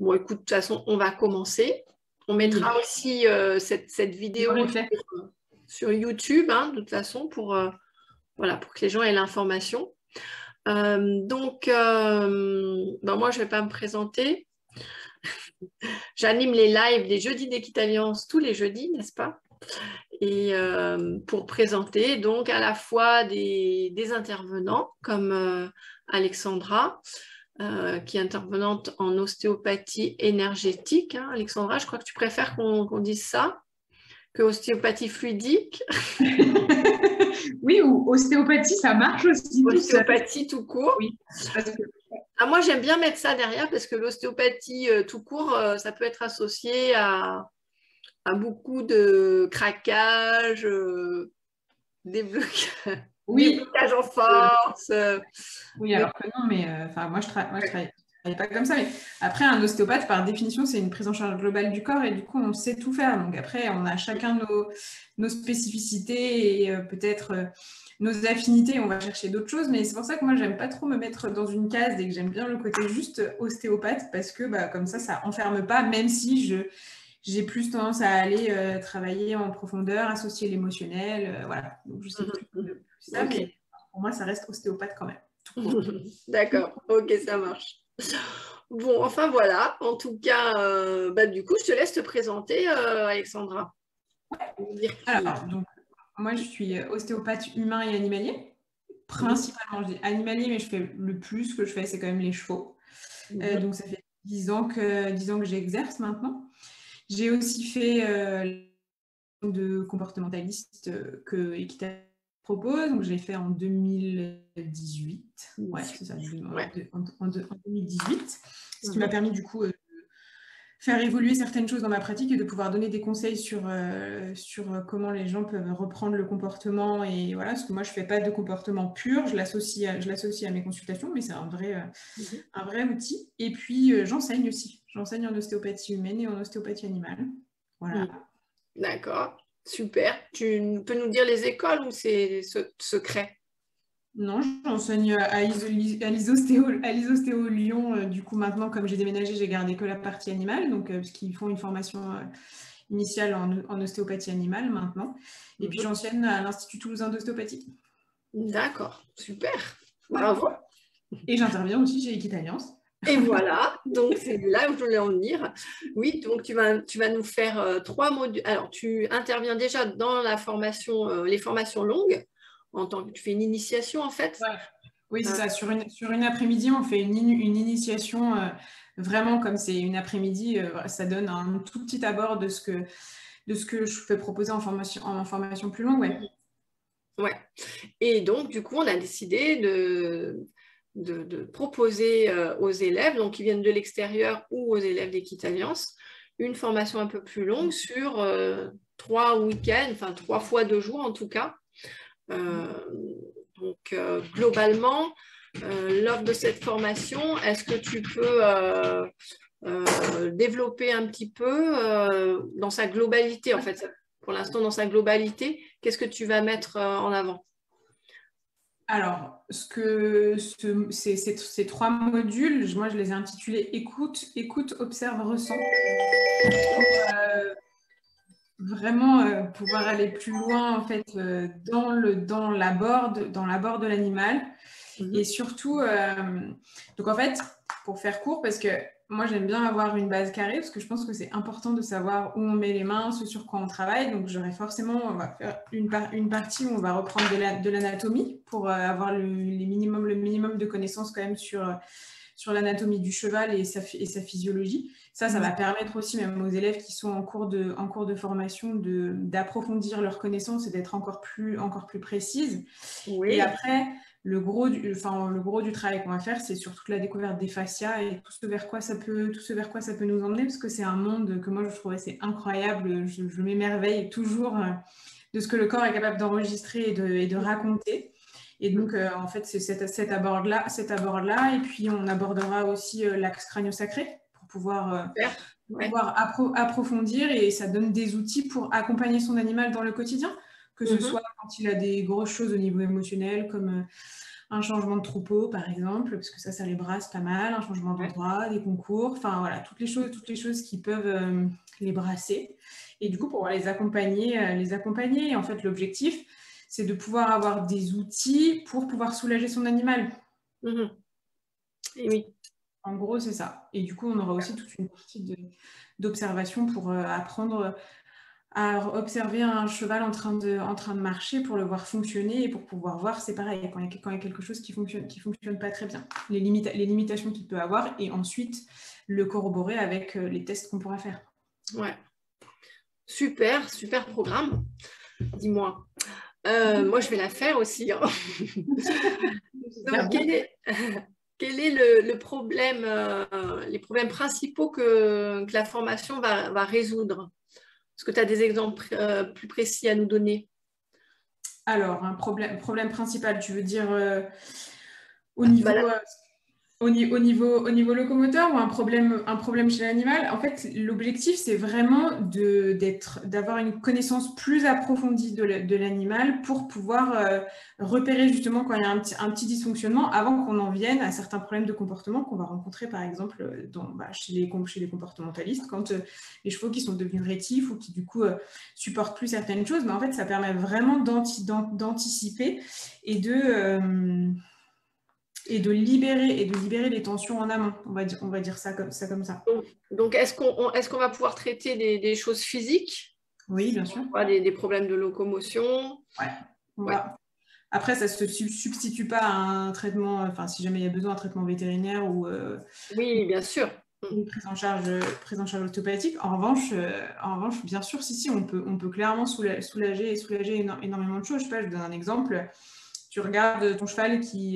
Bon, écoute, de toute façon, on va commencer. On mettra aussi cette vidéo sur YouTube, hein, de toute façon, voilà, pour que les gens aient l'information. Donc, moi, je ne vais pas me présenter. J'anime les lives des jeudis d'Équitalliance tous les jeudis, n'est-ce pas? Et pour présenter donc à la fois des intervenants comme Alexandra, qui est intervenante en ostéopathie énergétique. Hein. Alexandra, je crois que tu préfères qu'on dise ça que ostéopathie fluidique. Oui, ou ostéopathie, ça marche aussi. Ostéopathie tout court. Oui, parce que... moi, j'aime bien mettre ça derrière parce que l'ostéopathie tout court, ça peut être associé à beaucoup de craquage, déblocage en force. Oui, alors que non, mais moi, je travaille pas comme ça. Mais après, un ostéopathe, par définition, c'est une prise en charge globale du corps et du coup, on sait tout faire. Donc après, on a chacun nos spécificités et peut-être nos affinités. On va chercher d'autres choses. Mais c'est pour ça que moi, j'aime pas trop me mettre dans une case et que j'aime bien le côté juste ostéopathe parce que comme ça enferme pas, même si j'ai plus tendance à aller travailler en profondeur, associer l'émotionnel, voilà. Donc, je sais plus ça, okay. Mais pour moi, ça reste ostéopathe quand même. D'accord, ok, ça marche. Bon, enfin voilà. En tout cas, du coup, je te laisse te présenter, Alexandra. Ouais. Alors, donc, moi, je suis ostéopathe humain et animalier. Principalement, je dis animalier, mais je fais le plus que je fais, c'est quand même les chevaux. Donc, ça fait 10 ans que j'exerce maintenant. J'ai aussi fait de comportementaliste que Equitalliance propose. Donc, je l'ai fait en 2018. Ouais, c'est ça, en 2018. Ce qui m'a permis du coup de faire évoluer certaines choses dans ma pratique et de pouvoir donner des conseils sur comment les gens peuvent reprendre le comportement. Et voilà, parce que moi, je ne fais pas de comportement pur. Je l'associe à mes consultations, mais c'est un vrai outil. Et puis, j'enseigne aussi. J'enseigne en ostéopathie humaine et en ostéopathie animale. Voilà. D'accord, super. Tu peux nous dire les écoles ou c'est secret? Non, j'enseigne à l'Isostéo Lyon. Du coup, maintenant, comme j'ai déménagé, j'ai gardé que la partie animale, donc parce qu'ils font une formation initiale en ostéopathie animale maintenant. Et puis, j'enseigne à l'Institut Toulousain d'ostéopathie. D'accord, super. Bravo. Et j'interviens aussi chez Equitalliance. Et voilà, donc c'est là où je voulais en venir. Oui, donc tu vas nous faire 3 modules. Alors, tu interviens déjà dans la formation, les formations longues, en tant que tu fais une initiation en fait. Ouais. Oui, c'est ça. Sur une après-midi, on fait une initiation vraiment comme c'est une après-midi. Ça donne un tout petit abord de ce que je peux proposer en formation plus longue. Ouais. Ouais. Et donc, du coup, on a décidé de proposer aux élèves, donc qui viennent de l'extérieur ou aux élèves d'Equitalliance, une formation un peu plus longue sur 3 week-ends, enfin 3 fois 2 jours en tout cas. Donc, globalement, lors de cette formation, est-ce que tu peux développer un petit peu dans sa globalité, en fait, pour l'instant dans sa globalité, qu'est-ce que tu vas mettre en avant? Alors, ces 3 modules, moi je les ai intitulés écoute, observe, ressent. Vraiment pouvoir aller plus loin en fait dans l'abord de l'animal. Et surtout, donc en fait, pour faire court, parce que moi j'aime bien avoir une base carrée, parce que je pense que c'est important de savoir où on met les mains, ce sur quoi on travaille. Donc on va faire une partie où on va reprendre de l'anatomie pour avoir le minimum de connaissances quand même sur l'anatomie du cheval et sa physiologie. Ça va permettre aussi même aux élèves qui sont en cours de formation d'approfondir leurs connaissances et d'être encore plus précises. Oui. Et après, le gros du travail qu'on va faire, c'est sur toute la découverte des fascias et tout ce vers quoi ça peut nous emmener, parce que c'est un monde que moi je trouve assez incroyable. Je m'émerveille toujours de ce que le corps est capable d'enregistrer et de raconter. Et donc, en fait, c'est cet abord-là. Et puis, on abordera aussi l'axe crânio-sacré pour pouvoir approfondir. Et ça donne des outils pour accompagner son animal dans le quotidien, que ce soit quand il a des grosses choses au niveau émotionnel, comme un changement de troupeau, par exemple, parce que ça les brasse pas mal, un changement d'endroit, des concours, enfin voilà, toutes les choses qui peuvent les brasser. Et du coup, pour les accompagner. Et en fait, l'objectif, c'est de pouvoir avoir des outils pour pouvoir soulager son animal. Et oui. En gros, c'est ça. Et du coup, on aura aussi toute une partie d'observation pour apprendre à observer un cheval en train de marcher pour le voir fonctionner et pour pouvoir voir, c'est pareil, quand il y a quelque chose qui fonctionne pas très bien, les limitations qu'il peut avoir, et ensuite le corroborer avec les tests qu'on pourra faire. Ouais. Super, super programme. Dis-moi. Moi, je vais la faire aussi. Hein. Donc, quel est le problème, les problèmes principaux que la formation va résoudre? Est-ce que tu as des exemples plus précis à nous donner? Alors, un problème principal, tu veux dire au niveau... Au niveau locomoteur ou un problème chez l'animal, en fait, l'objectif, c'est vraiment d'avoir une connaissance plus approfondie de l'animal pour pouvoir repérer justement quand il y a un petit dysfonctionnement avant qu'on en vienne à certains problèmes de comportement qu'on va rencontrer, par exemple, chez les comportementalistes, quand les chevaux qui sont devenus rétifs ou qui, du coup, supportent plus certaines choses. Mais en fait, ça permet vraiment d'anticiper et de libérer les tensions en amont. On va dire ça comme ça. Donc est-ce qu'on va pouvoir traiter des choses physiques? Oui, bien sûr. Des problèmes de locomotion? Ouais. Après, ça ne se substitue pas à un traitement, enfin, si jamais il y a besoin, un traitement vétérinaire ou oui, bien sûr. Une prise en charge ostéopathique. En revanche, bien sûr, si, on peut clairement soulager énormément de choses. Je sais pas, je donne un exemple. Tu regardes ton cheval qui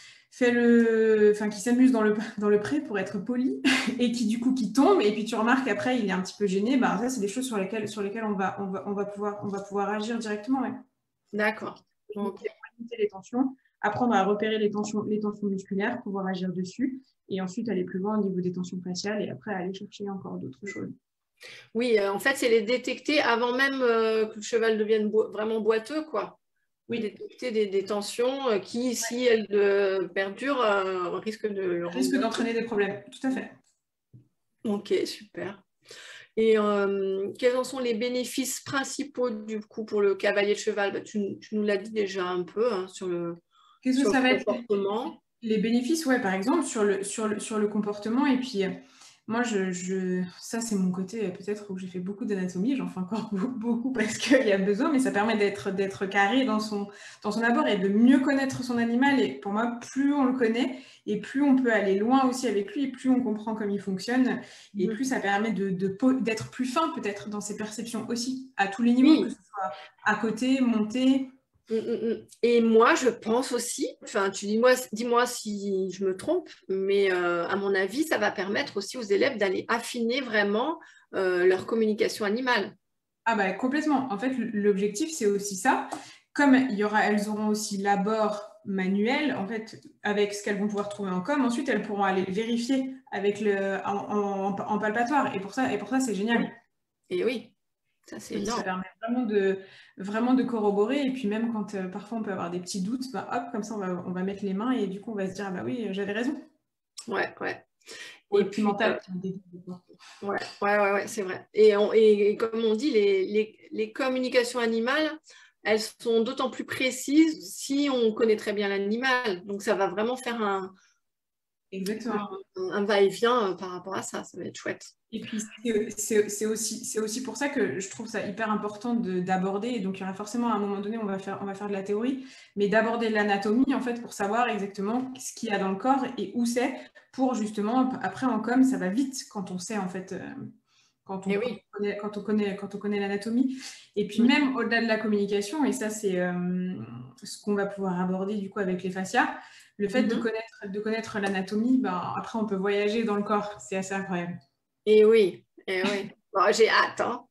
qui s'amuse dans le pré, pour être poli, et qui tombe, et puis tu remarques après il est un petit peu gêné. Ça, c'est des choses sur lesquelles on va pouvoir agir directement. Ouais. D'accord. Okay. Limiter les tensions, apprendre à repérer les tensions musculaires, pouvoir agir dessus, et ensuite aller plus loin au niveau des tensions faciales, et après aller chercher encore d'autres choses. Oui, en fait, c'est les détecter avant même que le cheval devienne vraiment boiteux, quoi. Oui, détecter des tensions qui, si elles perdurent, risquent d'entraîner des problèmes. Tout à fait. Ok, super. Et quels en sont les bénéfices principaux du coup pour le cavalier de cheval? Tu nous l'as dit déjà un peu hein, sur le comportement. Les bénéfices, ouais, par exemple, sur le comportement. Et puis, moi, ça, c'est mon côté peut-être où j'ai fait beaucoup d'anatomie. J'en fais encore beaucoup parce qu'il y a besoin, mais ça permet d'être carré dans son abord et de mieux connaître son animal. Et pour moi, plus on le connaît et plus on peut aller loin aussi avec lui, et plus on comprend comment il fonctionne, et plus ça permet d'être plus fin peut-être dans ses perceptions aussi, à tous les niveaux, que ce soit à côté, monter. Et moi, je pense aussi, enfin, dis-moi si je me trompe, mais à mon avis, ça va permettre aussi aux élèves d'aller affiner vraiment leur communication animale. Ah complètement. En fait, l'objectif, c'est aussi ça. Comme elles auront aussi l'abord manuel, en fait, avec ce qu'elles vont pouvoir trouver en com, ensuite, elles pourront aller vérifier avec en palpatoire. Et pour ça, c'est génial. Et oui. Ça permet vraiment de corroborer, et puis même quand parfois on peut avoir des petits doutes, hop, comme ça on va mettre les mains, et du coup on va se dire oui, j'avais raison. Ouais. Et puis mental. Ouais, c'est vrai. Et comme on dit, les communications animales, elles sont d'autant plus précises si on connaît très bien l'animal. Donc ça va vraiment faire un va-et-vient par rapport à ça. Ça va être chouette. Et puis, c'est aussi pour ça que je trouve ça hyper important d'aborder. Et donc, il y aura forcément à un moment donné, on va faire de la théorie, mais d'aborder l'anatomie, en fait, pour savoir exactement ce qu'il y a dans le corps et où c'est, pour justement, après, en com, ça va vite quand on sait, en fait, quand on connaît l'anatomie. Et puis, même au-delà de la communication, et ça, c'est ce qu'on va pouvoir aborder, du coup, avec les fascias, le fait de connaître l'anatomie, après, on peut voyager dans le corps. C'est assez incroyable. Et oui. Bon, j'ai hâte. Hein.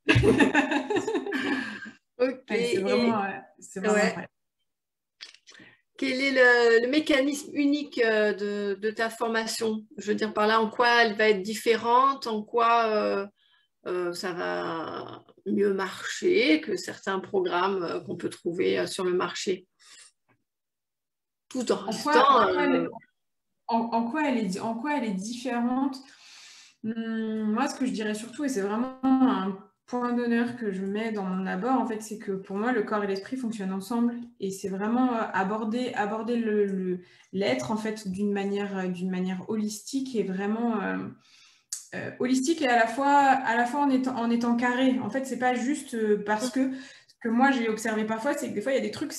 Ok. C'est vraiment incroyable. Quel est le mécanisme unique de ta formation? Je veux dire par là, en quoi elle va être différente, en quoi ça va mieux marcher que certains programmes qu'on peut trouver sur le marché? tout en restant... En quoi elle est différente? Moi, ce que je dirais surtout, et c'est vraiment un point d'honneur que je mets dans mon abord, en fait, c'est que pour moi, le corps et l'esprit fonctionnent ensemble. Et c'est vraiment aborder l'être, en fait, d'une manière holistique et vraiment... holistique et à la fois en étant carré. En fait, c'est pas juste parce que ce que moi j'ai observé parfois, c'est que des fois il y a des trucs,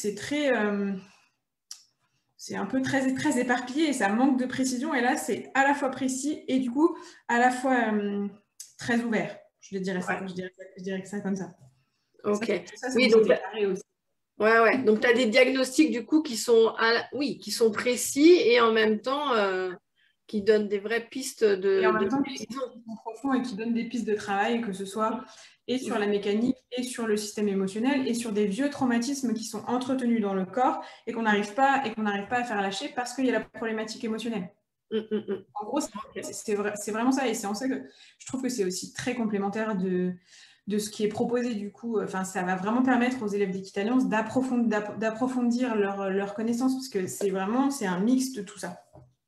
c'est un peu très, très éparpillé et ça manque de précision. Et là, c'est à la fois précis et du coup, à la fois très ouvert. Je dirais ça, je dirais que ça comme ça. Ok. Ça Oui, donc, carré aussi. Ouais. Donc, tu as des diagnostics du coup qui sont, qui sont précis et en même temps qui donnent des vraies pistes et en même temps, qui sont profonds et qui donnent des pistes de travail, que ce soit et sur la mécanique, et sur le système émotionnel, et sur des vieux traumatismes qui sont entretenus dans le corps et qu'on n'arrive pas à faire lâcher parce qu'il y a la problématique émotionnelle. En gros, c'est vraiment ça. Et c'est en ça que je trouve que c'est aussi très complémentaire de ce qui est proposé du coup. Enfin, ça va vraiment permettre aux élèves d'Equitalliance d'approfondir leur connaissance, parce que c'est un mix de tout ça.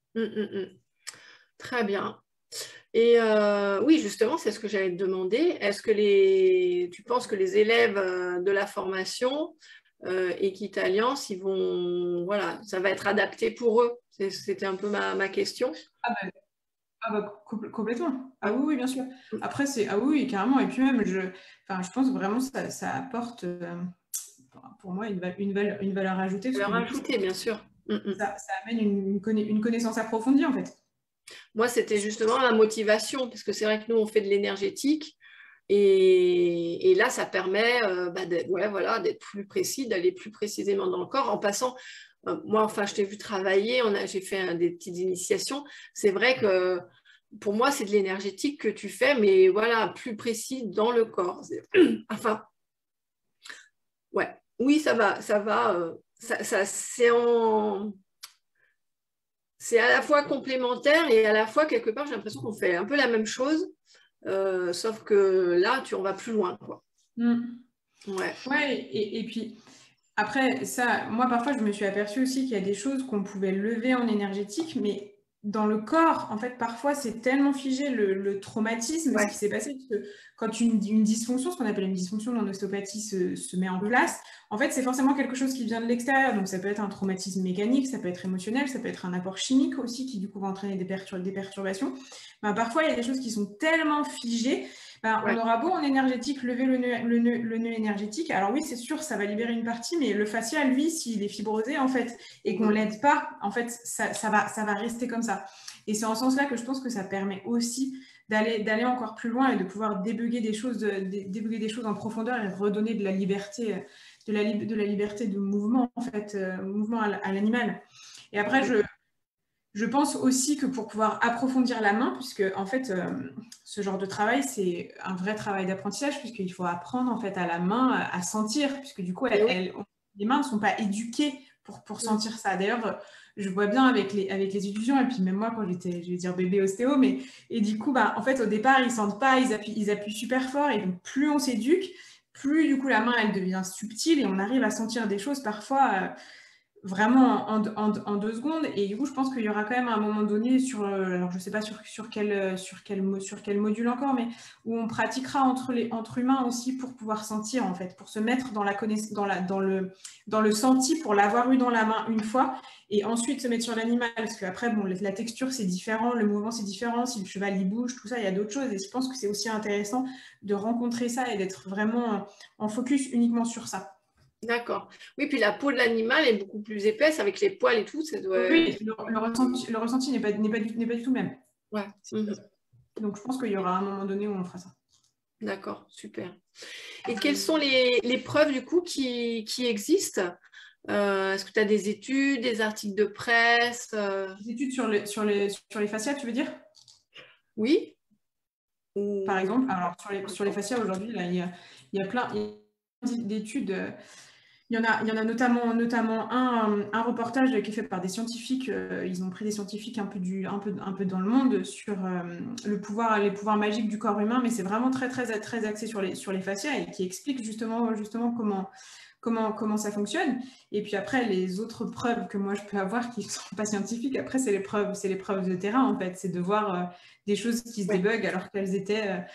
Très bien. Et oui, justement, c'est ce que j'allais te demander. Est-ce que tu penses que les élèves de la formation Equitalliance, ils vont, voilà, ça va être adapté pour eux? C'était un peu ma question. Complètement. Ah oui, bien sûr. Après, ah oui, carrément. Et puis même, je pense vraiment que ça apporte, pour moi, une valeur ajoutée. Une valeur ajoutée, bien sûr. Ça amène une connaissance approfondie, en fait. Moi, c'était justement la motivation, parce que c'est vrai que nous, on fait de l'énergétique. Et là, ça permet d'être plus précis, d'aller plus précisément dans le corps en passant. Moi, enfin, je t'ai vu travailler, j'ai fait des petites initiations. C'est vrai que pour moi, c'est de l'énergétique que tu fais, mais voilà, plus précis dans le corps. Enfin, ouais, oui, ça va. C'est à la fois complémentaire et à la fois, quelque part, j'ai l'impression qu'on fait un peu la même chose. Sauf que là, on va plus loin, quoi. Ouais, et puis après, ça, moi parfois je me suis aperçue aussi qu'il y a des choses qu'on pouvait lever en énergétique, mais dans le corps, en fait, parfois c'est tellement figé le traumatisme, ce qui s'est passé, parce que quand une dysfonction, ce qu'on appelle une dysfonction en ostéopathie, se met en place, en fait, c'est forcément quelque chose qui vient de l'extérieur. Donc ça peut être un traumatisme mécanique, ça peut être émotionnel, ça peut être un apport chimique aussi qui du coup va entraîner des perturbations. Parfois, il y a des choses qui sont tellement figées. On aura beau en énergétique lever le nœud énergétique. Alors oui, c'est sûr, ça va libérer une partie, mais le fascia, lui, s'il est fibrosé, en fait, et qu'on ne l'aide pas, en fait, ça va rester comme ça. Et c'est en ce sens-là que je pense que ça permet aussi d'aller encore plus loin et de pouvoir débugger des choses en profondeur et redonner de la liberté, de la liberté de mouvement, en fait, mouvement à l'animal. Et après, je pense aussi que pour pouvoir approfondir la main, puisque en fait, ce genre de travail, c'est un vrai travail d'apprentissage, puisqu'il faut apprendre en fait à la main à sentir, puisque du coup, les mains ne sont pas éduquées pour sentir ça. D'ailleurs, je vois bien avec les étudiants, et puis même moi quand j'étais, je vais dire bébé ostéo, et du coup, en fait, au départ, ils sentent pas, ils appuient super fort, et donc plus on s'éduque, plus du coup la main, elle devient subtile, et on arrive à sentir des choses parfois vraiment en 2 secondes. Et du coup, je pense qu'il y aura quand même un moment donné alors je ne sais pas sur quel module encore, mais où on pratiquera entre humains aussi pour pouvoir sentir, en fait, pour se mettre dans le senti, pour l'avoir eu dans la main une fois, et ensuite se mettre sur l'animal, parce qu'après, bon, la texture, c'est différent, le mouvement, c'est différent, si le cheval, il bouge, tout ça, il y a d'autres choses, et je pense que c'est aussi intéressant de rencontrer ça et d'être vraiment en focus uniquement sur ça. D'accord. Oui, puis la peau de l'animal est beaucoup plus épaisse avec les poils et tout. Ça doit... Oui, le ressenti n'est pas du tout le même. Ouais. Donc, je pense qu'il y aura un moment donné où on fera ça. D'accord, super. Et quelles sont les preuves du coup qui existent? Est-ce que tu as des études, des articles de presse? Des études sur les fascias, tu veux dire? Oui. Par exemple, alors sur les fascias aujourd'hui, il y a plein d'études. Il y en a notamment un reportage qui est fait par des scientifiques. Ils ont pris des scientifiques un peu dans le monde sur les pouvoirs magiques du corps humain, mais c'est vraiment très, très, très axé sur les fascias et qui explique justement comment ça fonctionne. Et puis après, les autres preuves que moi je peux avoir qui ne sont pas scientifiques, après c'est les preuves de terrain en fait. C'est de voir des choses qui se débuguent alors qu'elles étaient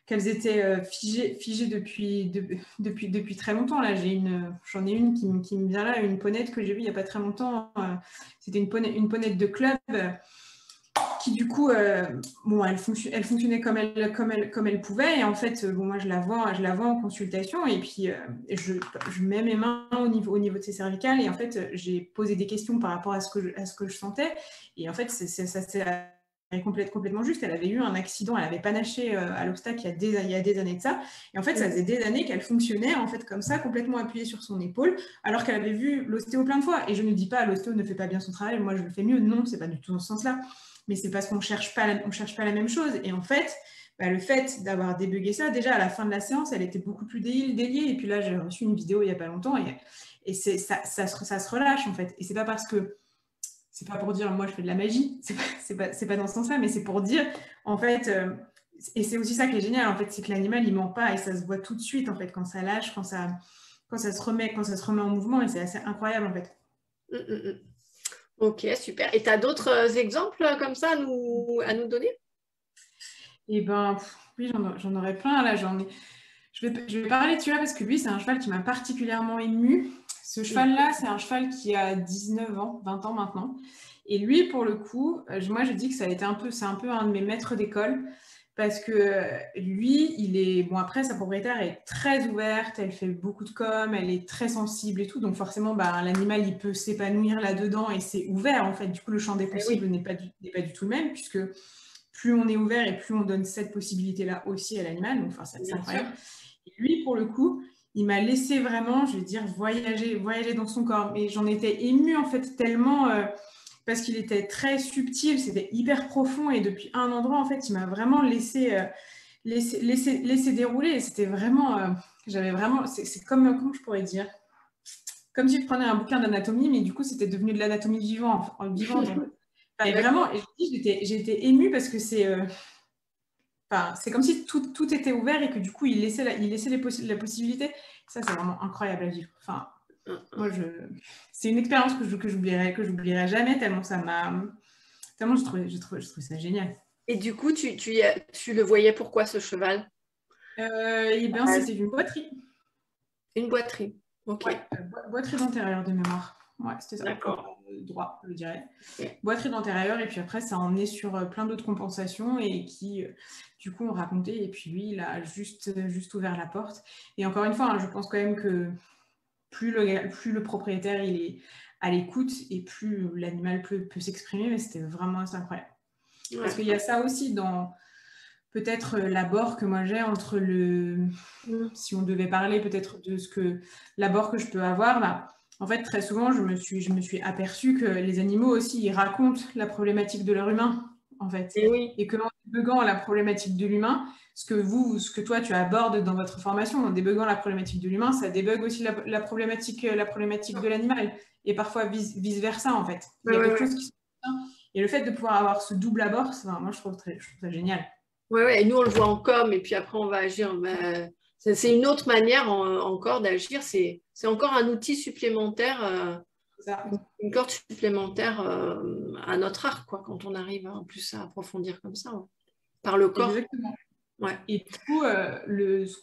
figées depuis très longtemps. Là, j'en ai une qui me vient là, une ponette que j'ai vue il n'y a pas très longtemps. C'était une ponette de club qui du coup, elle fonctionnait comme elle pouvait. Et en fait, moi, je la vois en consultation. Et puis, je mets mes mains au niveau de ses cervicales. Et en fait, j'ai posé des questions par rapport à ce que je sentais. Et en fait, ça s'est complètement juste. Elle avait eu un accident, elle avait panaché à l'obstacle il y a des années de ça. Et en fait, ça faisait des années qu'elle fonctionnait en fait comme ça, complètement appuyée sur son épaule, alors qu'elle avait vu l'ostéo plein de fois. Et je ne dis pas l'ostéo ne fait pas bien son travail, moi je le fais mieux. Non, c'est pas du tout dans ce sens-là. Mais c'est parce qu'on cherche pas la même chose. Et en fait, le fait d'avoir débugué ça, déjà à la fin de la séance, elle était beaucoup plus déliée. Et puis là, j'ai reçu une vidéo il n'y a pas longtemps et ça se relâche en fait. Et c'est pas parce que c'est pas pour dire moi je fais de la magie, c'est pas dans ce sens-là, mais c'est pour dire en fait, et c'est aussi ça qui est génial en fait, c'est que l'animal il ment pas et ça se voit tout de suite en fait quand ça lâche, quand ça se remet en mouvement, et c'est assez incroyable en fait. Ok, super. Et tu as d'autres exemples comme ça à nous donner? Eh ben oui, j'en aurais plein là, je vais parler de celui-là parce que lui c'est un cheval qui m'a particulièrement émue. Ce cheval-là, c'est un cheval qui a 19 ans, 20 ans maintenant. Et lui, pour le coup, moi, je dis que c'est un peu un de mes maîtres d'école parce que lui, bon, après, sa propriétaire est très ouverte, elle fait beaucoup de com, elle est très sensible et tout. Donc, forcément, l'animal, il peut s'épanouir là-dedans et c'est ouvert, en fait. Du coup, le champ des possibles n'est pas du tout le même puisque plus on est ouvert et plus on donne cette possibilité-là aussi à l'animal. Donc, c'est incroyable. Et lui, pour le coup, il m'a laissé vraiment, je vais dire, voyager dans son corps. Mais j'en étais émue, en fait, tellement, parce qu'il était très subtil, c'était hyper profond. Et depuis un endroit, en fait, il m'a vraiment laissé dérouler. Et c'était vraiment, j'avais vraiment, c'est comme, comment je pourrais dire, comme si je prenais un bouquin d'anatomie, mais du coup, c'était devenu de l'anatomie vivante. Et vraiment, j'ai été émue parce que c'est comme si tout était ouvert et que du coup, il laissait la possibilité. Ça, c'est vraiment incroyable à vivre. Moi, c'est une expérience que j'oublierai jamais, tellement je trouvais ça génial. Et du coup, tu le voyais pourquoi ce cheval? C'était une boiterie. Une boiterie, ok. Ouais, boiterie d'antérieur de mémoire. Ouais, c'était ça. D'accord. Droit, je dirais. Okay. Boiterie d'antérieur, et puis après, ça a emmené sur plein d'autres compensations et qui, du coup, ont raconté. Et puis lui, il a juste ouvert la porte. Et encore une fois, je pense quand même que plus le propriétaire il est à l'écoute et plus l'animal peut s'exprimer, mais c'était vraiment assez incroyable. Ouais. Parce qu'il y a ça aussi dans peut-être l'abord que moi j'ai entre si on devait parler peut-être de l'abord que je peux avoir, en fait très souvent je me suis aperçue que les animaux aussi ils racontent la problématique de leur humain en fait. Et que en débuguant la problématique de l'humain, ce que toi tu abordes dans votre formation, en débuguant la problématique de l'humain, ça débug aussi la problématique de l'animal et parfois vice versa en fait. Il y a quelque chose qui se passe. Et le fait de pouvoir avoir ce double abord, moi je trouve ça génial. Oui, et nous on le voit en com et puis après on va agir. C'est une autre manière encore d'agir. C'est encore un outil supplémentaire, une corde supplémentaire à notre art, quoi, quand on arrive en plus à approfondir comme ça, par le corps. Exactement. Ouais. Et du coup, ce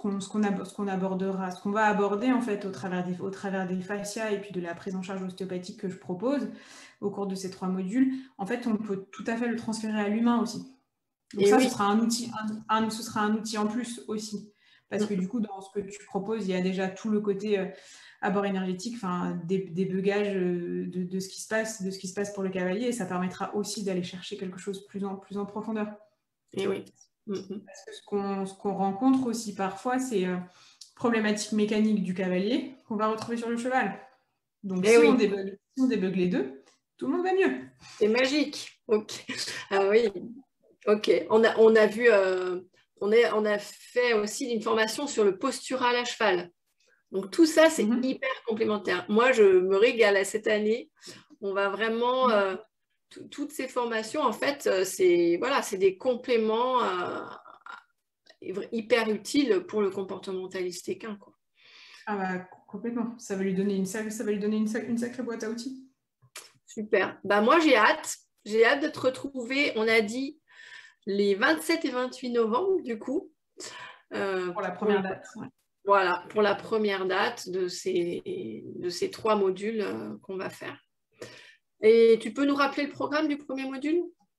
qu'on va aborder en fait au travers des fascias et puis de la prise en charge ostéopathique que je propose au cours de ces 3 modules, en fait, on peut tout à fait le transférer à l'humain aussi. Donc ce sera un outil, ce sera un outil en plus aussi. Parce que du coup, dans ce que tu proposes, il y a déjà tout le côté abord énergétique, des beugages de ce qui se passe pour le cavalier, et ça permettra aussi d'aller chercher quelque chose plus en profondeur. Et oui. Parce que ce qu'on rencontre aussi parfois, c'est problématique mécanique du cavalier qu'on va retrouver sur le cheval. Donc si on débug les deux, tout le monde va mieux. C'est magique. Ok. Ah oui. Ok. On a vu, on a fait aussi une formation sur le postural à cheval. Donc tout ça, c'est hyper complémentaire. Moi, je me régale à cette année. On va vraiment... toutes ces formations, en fait, c'est des compléments hyper utiles pour le comportementaliste équin, quoi. Ah bah, complètement. Ça va lui donner une sacrée boîte à outils. Super. Bah, moi, j'ai hâte. J'ai hâte de te retrouver. On a dit les 27 et 28 novembre, du coup. Pour la première date. Ouais. Voilà, pour la première date de ces 3 modules qu'on va faire. Et tu peux nous rappeler le programme du premier module?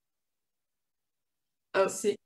C'est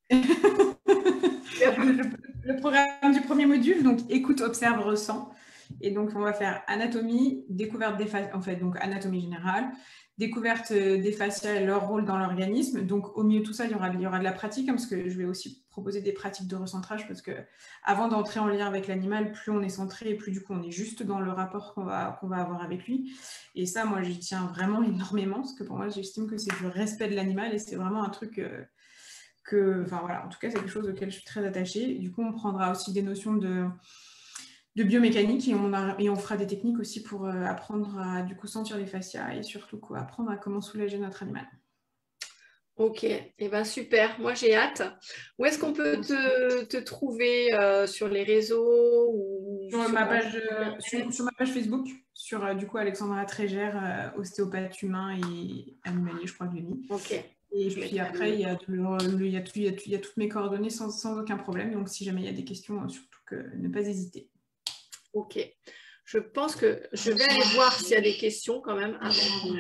le programme du premier module, donc écoute, observe, ressens. Et donc, on va faire anatomie, découverte des fascias, en fait, donc anatomie générale, découverte des fascias et leur rôle dans l'organisme. Donc, au milieu de tout ça, il y aura de la pratique, hein, parce que je vais aussi proposer des pratiques de recentrage, parce que avant d'entrer en lien avec l'animal, plus on est centré et plus du coup on est juste dans le rapport qu'on va avoir avec lui. Et ça, moi, j'y tiens vraiment énormément, parce que pour moi, j'estime que c'est du respect de l'animal et c'est vraiment un truc enfin voilà, en tout cas, c'est quelque chose auquel je suis très attachée. Du coup, on prendra aussi des notions de biomécanique et on fera des techniques aussi pour apprendre à du coup sentir les fascias et surtout apprendre à comment soulager notre animal. Ok, et ben super, moi j'ai hâte. Où est-ce qu'on peut te trouver sur les réseaux ou sur ma page Facebook, sur du coup Alexandra Trégère, ostéopathe humain et animalier, je crois que je l'ai mis. Ok. Et puis après, il y a toutes mes coordonnées sans aucun problème. Donc si jamais il y a des questions, surtout ne pas hésiter. Ok. Je pense que je vais aller voir s'il y a des questions quand même avant.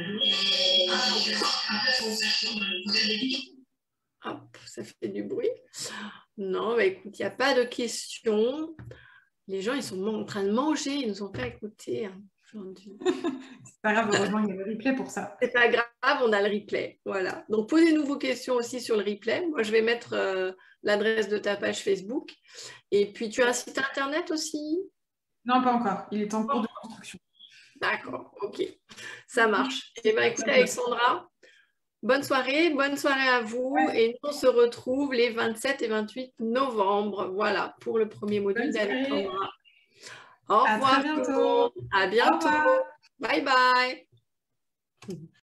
Hop, ça fait du bruit. Non, bah écoute, il n'y a pas de questions. Les gens, ils sont en train de manger, ils nous ont pas écouté. Hein, aujourd'hui. C'est pas grave, heureusement, il y a le replay pour ça. C'est pas grave, on a le replay. Voilà. Donc, posez-nous vos questions aussi sur le replay. Moi, je vais mettre l'adresse de ta page Facebook. Et puis, tu as un site internet aussi? Non, pas encore. Il est en cours de construction. D'accord, ok. Ça marche. Eh bien, écoute, Alexandra, bonne soirée à vous. Ouais. Et nous, on se retrouve les 27 et 28 novembre. Voilà, pour le premier module d'Alexandra. Au revoir. À très bientôt. À bientôt. Bye bye.